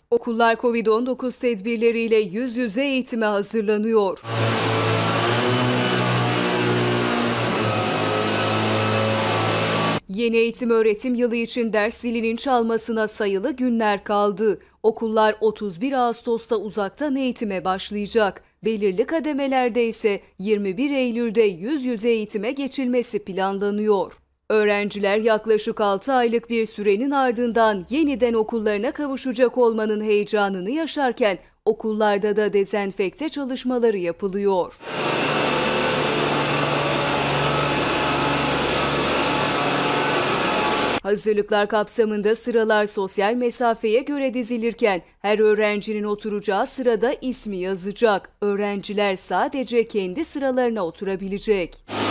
Okullar Covid-19 tedbirleriyle yüz yüze eğitime hazırlanıyor. Yeni eğitim öğretim yılı için ders zilinin çalmasına sayılı günler kaldı. Okullar 31 Ağustos'ta uzaktan eğitime başlayacak. Belirli kademelerde ise 21 Eylül'de yüz yüze eğitime geçilmesi planlanıyor. Öğrenciler yaklaşık 6 aylık bir sürenin ardından yeniden okullarına kavuşacak olmanın heyecanını yaşarken okullarda da dezenfekte çalışmaları yapılıyor. Hazırlıklar kapsamında sıralar sosyal mesafeye göre dizilirken her öğrencinin oturacağı sırada ismi yazacak. Öğrenciler sadece kendi sıralarına oturabilecek.